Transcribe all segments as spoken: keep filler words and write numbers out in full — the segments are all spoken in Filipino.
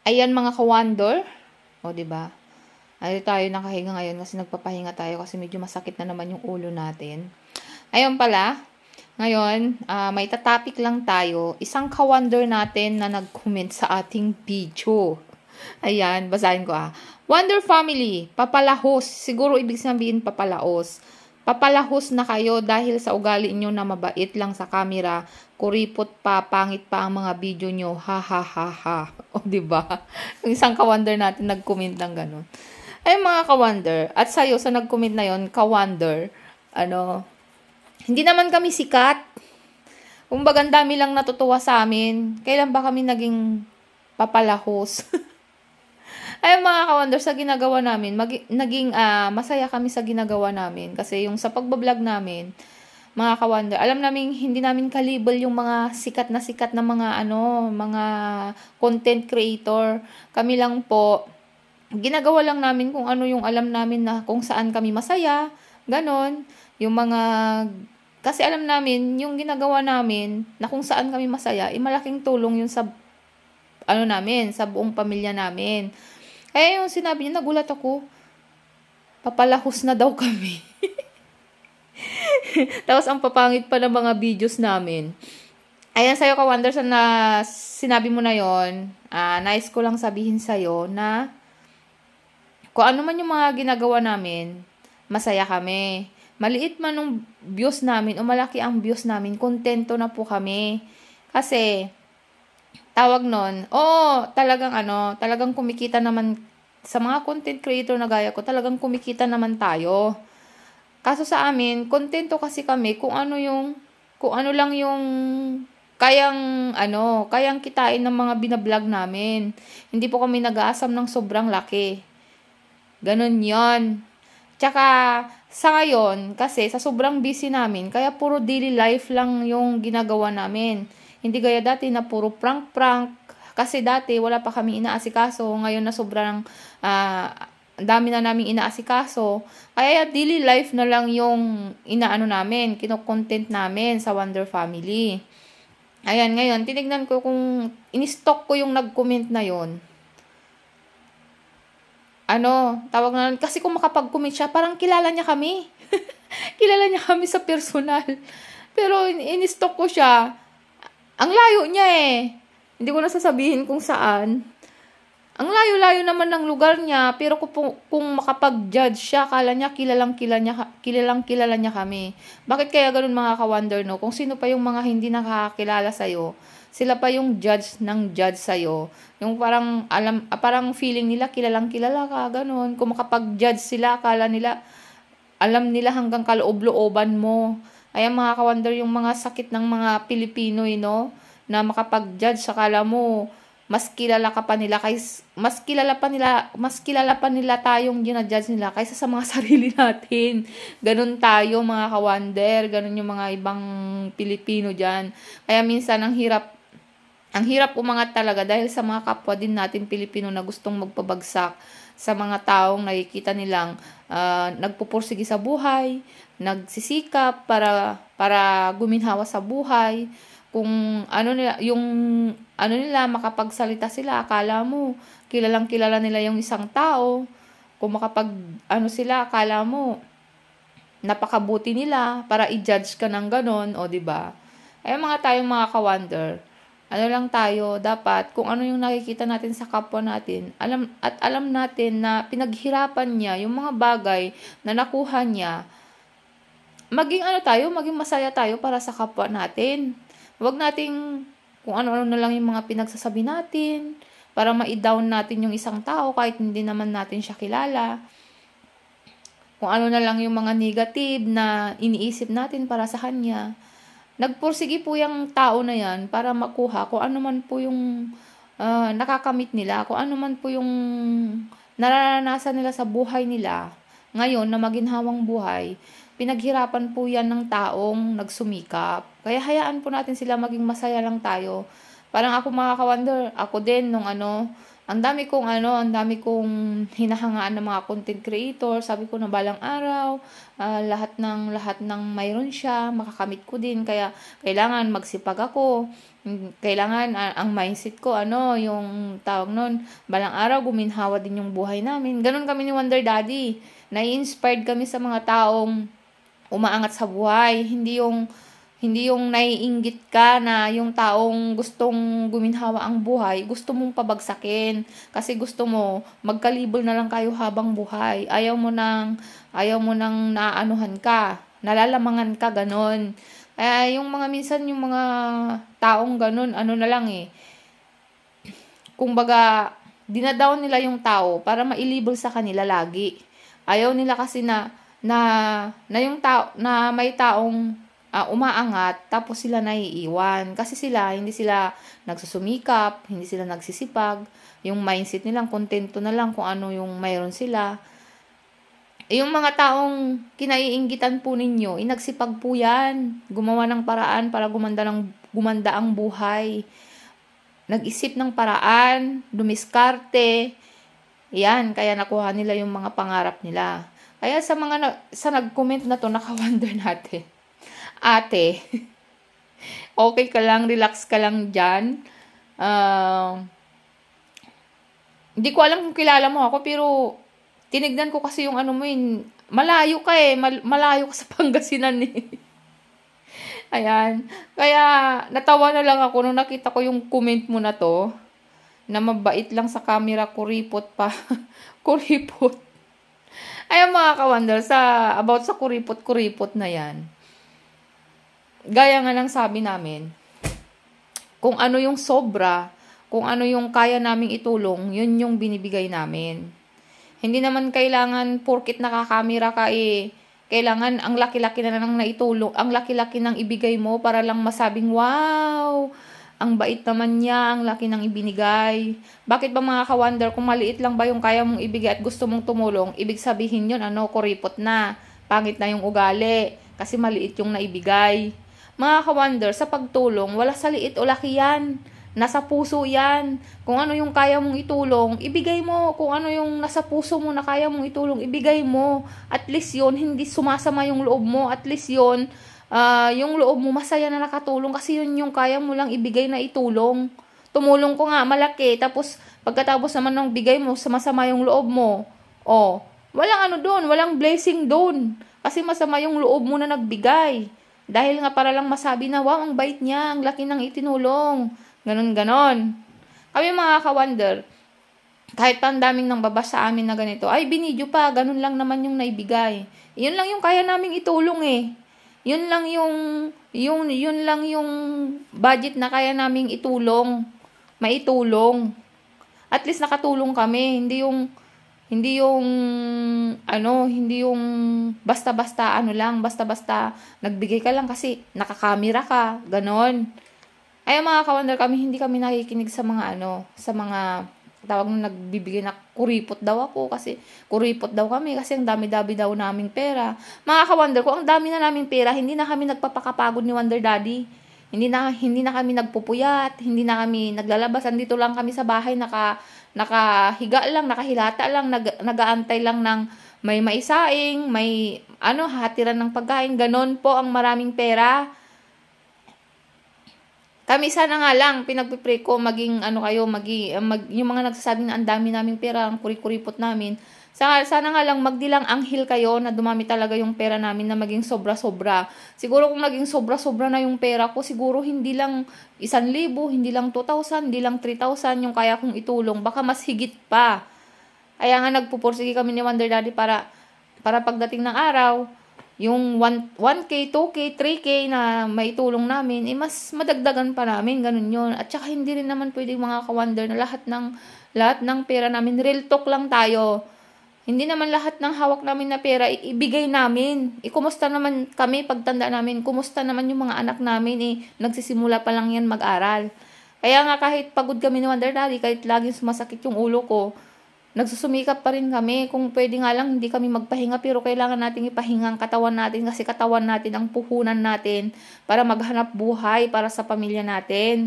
Ayan mga ka-wonder. O, diba? Ay tayo nakahinga ngayon kasi nagpapahinga tayo kasi medyo masakit na naman yung ulo natin. Ayun pala. Ngayon, uh, may tatapik lang tayo. Isang ka-wonder natin na nag-comment sa ating video. Ayan, basahin ko ah. Wonder Family, papalahos. Siguro ibig sabihin papalaos. Papalahos na kayo dahil sa ugali nyo na mabait lang sa camera. Kuripot pa, pangit pa ang mga video nyo. Ha ha ha ha. O diba? Yung isang ka-wonder natin nag-comment ng ganun. Ay mga ka-wonder. At sa'yo sa nag-comment na yon, ka-wonder. Ano, hindi naman kami sikat. Kumbaga, ang dami lang natutuwa sa amin. Kailan ba kami naging papalahos? Ay mga ka-wonder, sa ginagawa namin, mag- naging uh, masaya kami sa ginagawa namin. Kasi yung sa pagbablog namin, mga ka-wonder, alam namin hindi namin kalibel yung mga sikat na sikat na mga ano, mga content creator. Kami lang po, ginagawa lang namin kung ano yung alam namin na kung saan kami masaya, ganon. Yung mga, kasi alam namin, yung ginagawa namin na kung saan kami masaya, eh, malaking tulong yun sa, ano namin, sa buong pamilya namin. Kaya yung sinabi niya, nagulat ako, papalahos na daw kami. Tapos ang papangit pa ng mga videos namin. Ayan sa'yo ka-wonder, sa na sinabi mo na yon, uh, nice ko lang sabihin sa'yo na kung ano man yung mga ginagawa namin, masaya kami. Maliit man yung views namin o malaki ang views namin, kontento na po kami. Kasi, tawag nun, oo, talagang ano, talagang kumikita naman, sa mga content creator na gaya ko, talagang kumikita naman tayo. Kaso sa amin, kontento kasi kami kung ano yung, kung ano lang yung kayang, ano, kayang kitain ng mga binablog namin. Hindi po kami nag-aasam ng sobrang laki. Ganon yon. Tsaka, sa ngayon, kasi sa sobrang busy namin, kaya puro daily life lang yung ginagawa namin. Hindi gaya dati na puro prank-prank. Kasi dati, wala pa kami inaasikaso. Ngayon na sobrang, uh, dami na namin inaasikaso. Kaya daily life na lang yung inaano namin, kino-content namin sa Wonder Family. Ayan, ngayon, tinignan ko kung in-stock ko yung nag-comment na yon. Ano, tawag na, kasi kung makapag-comment siya, parang kilala niya kami. Kilala niya kami sa personal. Pero in-stock ko siya, ang layo niya eh. Hindi ko na sasabihin kung saan. Ang layo-layo naman ng lugar niya, pero kung, kung makapag-judge siya, kala niya kilalang kilala niya, kilalang kilala niya kami. Bakit kaya ganun mga ka-wonder, no? Kung sino pa yung mga hindi nakakakilala sa'yo, sila pa yung judge ng judge sa'yo. Yung parang, alam, parang feeling nila, kilalang kilala ka, ganun. Kung makapag-judge sila, akala nila, alam nila hanggang kaloob-looban mo. Ayan mga ka-wonder, yung mga sakit ng mga Pilipino, you know, na makapag-judge, akala mo, mas kilala ka pa nila, kaysa, mas kilala pa nila, mas kilala pa nila tayong ginajudge nila, kaysa sa mga sarili natin. Ganun tayo mga ka-wonder, ganun yung mga ibang Pilipino dyan. Kaya minsan, ang hirap, ang hirap umangat talaga dahil sa mga kapwa din natin Pilipino na gustong magpabagsak sa mga taong nakikita nilang uh, nagpupursige sa buhay, nagsisikap para para guminhawa sa buhay. Kung ano nila, yung ano nila, makapagsalita sila, akala mo kilalang kilala nila yung isang tao. Kung makapag ano sila, akala mo napakabuti nila para i-judge ka ng ganon, o di ba? Ay mga tayong mga ka-wonder, ano lang tayo, dapat, kung ano yung nakikita natin sa kapwa natin, alam, at alam natin na pinaghirapan niya, yung mga bagay na nakuha niya, maging ano tayo, maging masaya tayo para sa kapwa natin. Huwag nating, kung ano-ano na lang yung mga pinagsasabi natin, para ma-down natin yung isang tao, kahit hindi naman natin siya kilala. Kung ano na lang yung mga negative na iniisip natin para sa kanya. Nagpursige po yung tao na yan para makuha kung ano man po yung uh, nakakamit nila, kung ano man po yung nararanasan nila sa buhay nila ngayon na maginhawang buhay. Pinaghirapan po yan ng taong nagsumikap. Kaya hayaan po natin sila maging masaya lang tayo. Parang ako mga ka-wonder, ako din nung ano, Ang dami kong ano, ang dami kong hinahangaan ng mga content creator. Sabi ko na balang araw, uh, lahat ng lahat ng mayroon siya, makakamit ko din. Kaya kailangan magsipag ako. Kailangan uh, ang mindset ko ano, yung tawag nun, balang araw guminhawa din yung buhay namin. Ganon kami ni Wonder Daddy. Nai-inspired kami sa mga taong umaangat sa buhay. Hindi yung Hindi yung naiinggit ka na yung taong gustong guminhawa ang buhay, gusto mong pabagsakin. Kasi gusto mo, magkalibol na lang kayo habang buhay. Ayaw mo nang, ayaw mo nang naaanuhan ka, nalalamangan ka, ganon. Kaya yung mga minsan, yung mga taong ganon, ano na lang eh. Kumbaga, dinadown nila yung tao para mailibol sa kanila lagi. Ayaw nila kasi na, na, na yung tao, na may taong Uh, umaangat, tapos sila naiiwan. Kasi sila, hindi sila nagsusumikap, hindi sila nagsisipag. Yung mindset nilang, kontento na lang kung ano yung mayroon sila. E yung mga taong kinaiinggitan po ninyo, inagsipag po yan. Gumawa ng paraan para gumanda, ng, gumanda ang buhay. Nag-isip ng paraan, dumiskarte. Yan, kaya nakuha nila yung mga pangarap nila. Kaya sa mga na, sa nag-comment na to, naka-wonder natin. Ate, okay ka lang, relax ka lang dyan. Uh, hindi ko alam kung kilala mo ako, pero tinignan ko kasi yung ano mo yun. Malayo ka eh, mal- malayo ka sa Pangasinan eh. Ayan. Kaya natawa na lang ako nung nakita ko yung comment mo na to. Na mabait lang sa camera, kuripot pa. Kuripot. Ayan mga ka-wonder, sa, about sa kuripot-kuripot na yan. Gaya nga lang sabi namin, kung ano yung sobra, kung ano yung kaya naming itulong, yun yung binibigay namin. Hindi naman kailangan porkit nakakamera ka eh, kailangan ang laki-laki na nang naitulong, ang laki-laki nang ibigay mo para lang masabing, wow, ang bait naman niya, ang laki nang ibinigay. Bakit ba mga ka-wonder, kung maliit lang ba yung kaya mong ibigay at gusto mong tumulong, ibig sabihin yun, ano, kuripot na, pangit na yung ugali, kasi maliit yung naibigay. Mga ka-wonder, sa pagtulong, wala sa liit o laki yan. Nasa puso yan. Kung ano yung kaya mong itulong, ibigay mo. Kung ano yung nasa puso mo na kaya mong itulong, ibigay mo. At least yun, hindi sumasama yung loob mo. At least yun, uh, yung loob mo masaya na nakatulong kasi yun yung kaya mo lang ibigay na itulong. Tumulong ko nga, malaki. Tapos, pagkatapos naman ng bigay mo, sumasama yung loob mo. Oh, walang ano doon, walang blessing doon. Kasi masama yung loob mo na nagbigay. Dahil nga para lang masabi na, wow, ang bait niya, ang laki ng itinulong. Ganon, ganon. Kami mga ka-wonder, kahit pa ang daming nang baba sa amin na ganito, ay, binidyo pa, ganon lang naman yung naibigay. Yun lang yung kaya naming itulong eh. Yun lang yung, yung, yun lang yung budget na kaya naming itulong. Maitulong. At least nakatulong kami, hindi yung, Hindi yung, ano, hindi yung basta-basta, ano lang, basta-basta nagbigay ka lang kasi nakakamera ka, ganon. Ay, mga ka-wonder kami, hindi kami nakikinig sa mga, ano, sa mga, tawag na nagbibigay na kuripot daw ako kasi kuripot daw kami kasi ang dami-dami daw naming pera. Mga ka-wonder, kung ang dami na naming pera, hindi na kami nagpapakapagod ni Wonder Daddy. Hindi na, hindi na kami nagpupuyat, hindi na kami naglalabas, andito lang kami sa bahay, naka, nakahiga lang, nakahilata lang, nag, nagaantay lang ng may maisaing, may ano, hatiran ng pagkain, ganon po ang maraming pera. Kami sana nga lang, pinagpipray ko, maging ano kayo, maging, mag, yung mga nagsasabing na ang dami naming pera, ang kuri-kuripot namin, sana, sana nga lang magdilang anghel kayo na dumami talaga yung pera namin na maging sobra-sobra. Siguro kung naging sobra-sobra na yung pera ko, siguro hindi lang isan libo, hindi lang two thousand, hindi lang three thousand yung kaya kong itulong. Baka mas higit pa. Kaya nga nagpupursige kami ni Wonder Daddy para, para pagdating ng araw, yung one K, two K, three K na maitulong namin, eh mas madagdagan pa namin, ganun yun. At saka hindi rin naman pwede mga ka-wonder na lahat ng, lahat ng pera namin, real talk lang tayo. Hindi naman lahat ng hawak namin na pera, ibigay namin. E, kumusta naman kami pagtanda namin? Kumusta naman yung mga anak namin? Eh, nagsisimula pa lang yan mag-aral. Kaya nga kahit pagod kami ni Wonder Daddy, kahit laging sumasakit yung ulo ko, nagsusumikap pa rin kami. Kung pwede nga lang, hindi kami magpahinga, pero kailangan natin ipahinga ang katawan natin kasi katawan natin ang puhunan natin para maghanap buhay para sa pamilya natin.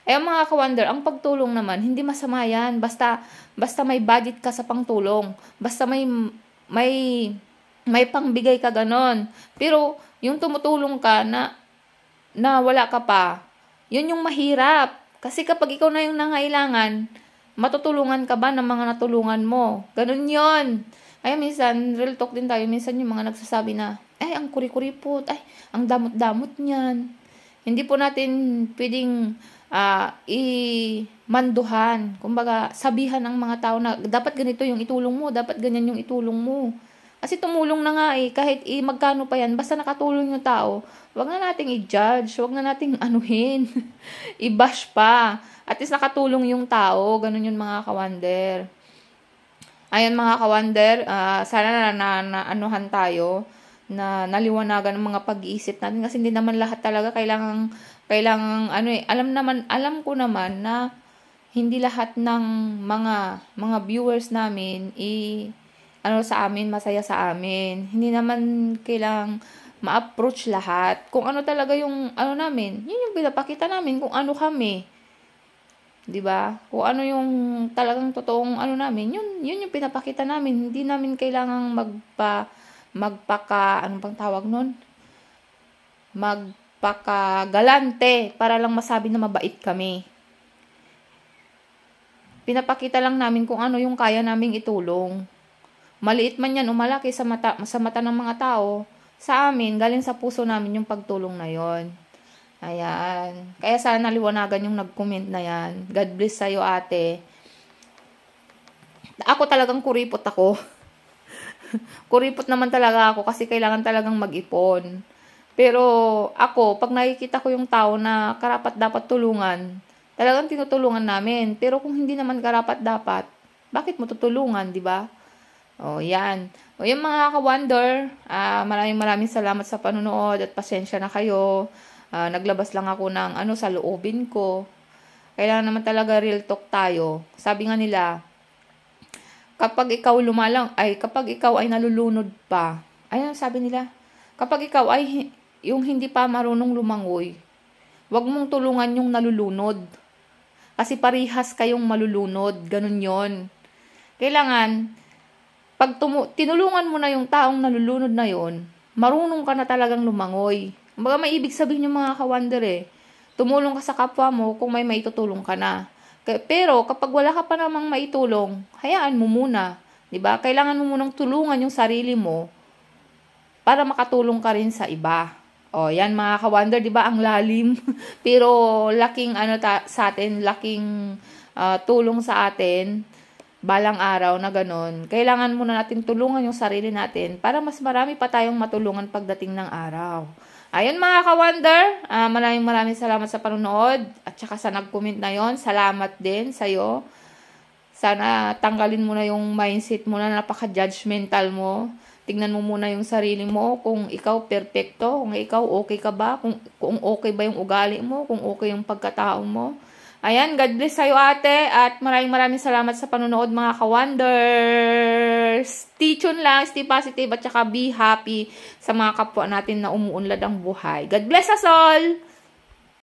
Eh, mga ka-wonder, ang pagtulong naman, hindi masama yan. Basta, basta may budget ka sa pangtulong. Basta may, may, may pangbigay ka ganon. Pero, yung tumutulong ka na, na wala ka pa, yun yung mahirap. Kasi kapag ikaw na yung nangailangan, matutulungan ka ba ng mga natulungan mo? Ganon yun. Kaya minsan, real talk din tayo, minsan yung mga nagsasabi na, ay, ang kuri-kuripot, ay, ang damot-damot niyan. Hindi po natin pwedeng uh, i-manduhan. Kumbaga, sabihan ng mga tao na dapat ganito yung itulong mo, dapat ganyan yung itulong mo. Kasi tumulong na nga eh, kahit eh, magkano pa yan, basta nakatulong yung tao, wag na nating i-judge, wag na nating anuhin, i-bash pa. At least nakatulong yung tao, ganun yung mga ka-wonder. Ayun mga ka-wonder, uh, sana na, na, na anuhan tayo, na naliwanagan ng mga pag-iisip natin kasi hindi naman lahat talaga kailangan kailangan ano eh alam naman alam ko naman na hindi lahat ng mga mga viewers namin i ano sa amin masaya sa amin, hindi naman kailangang ma-approach lahat kung ano talaga yung ano namin, yun yung pinapakita namin kung ano kami, di ba? Kung ano yung talagang totoong ano namin, yun yun yung pinapakita namin, hindi namin kailangang magpa magpaka, anong bang tawag nun? Magpaka-galante para lang masabi na mabait kami. Pinapakita lang namin kung ano yung kaya naming itulong. Maliit man yan o malaki sa mata, sa mata ng mga tao, sa amin, galing sa puso namin yung pagtulong na yon. Ayan. Kaya sana naliwanagan yung nag-comment na yan. God bless sa'yo, ate. Ako talagang kuripot ako. Kuripot naman talaga ako kasi kailangan talagang mag-ipon. Pero ako, pag nakikita ko yung tao na karapat dapat tulungan, talagang tinutulungan namin. Pero kung hindi naman karapat dapat, bakit mo tutulungan, di ba? O, yan. O, yung mga ka-wonder, uh, maraming maraming salamat sa panunood at pasensya na kayo. Uh, naglabas lang ako ng ano sa loobin ko. Kailangan naman talaga real talk tayo. Sabi nga nila, kapag ikaw lumalang, ay kapag ikaw ay nalulunod pa, ayun sabi nila, kapag ikaw ay yung hindi pa marunong lumangoy, wag mong tulungan yung nalulunod. Kasi parihas kayong malulunod, ganun yon. Kailangan, pag tumu- tinulungan mo na yung taong nalulunod na yon, marunong ka na talagang lumangoy. Kumbaga may ibig sabihin yung mga ka-wonder eh, tumulong ka sa kapwa mo kung may maitutulong ka na. Pero kapag wala ka pa namang maitulong, hayaan mo muna, 'di ba? Kailangan mo munang tulungan yung sarili mo para makatulong ka rin sa iba. O, yan mga ka-wonder, 'di ba? Ang lalim. Pero laking ano ta- sa atin, laking uh, tulong sa atin balang araw na ganon. Kailangan muna natin tulungan yung sarili natin para mas marami pa tayong matulungan pagdating ng araw. Ayun mga ka-wonder, uh, maraming maraming salamat sa panonood at saka sa nag-comment na yon. Salamat din sa'yo. Sana tanggalin mo na yung mindset mo na napaka-judgmental mo. Tingnan mo muna yung sarili mo kung ikaw perfecto, kung ikaw okay ka ba, kung, kung okay ba yung ugali mo, kung okay yung pagkatao mo. Ayan, God bless sa'yo ate at maraming maraming salamat sa panonood mga ka-wonders. Stay tuned lang, stay positive at saka be happy sa mga kapwa natin na umuunlad ang buhay. God bless us all!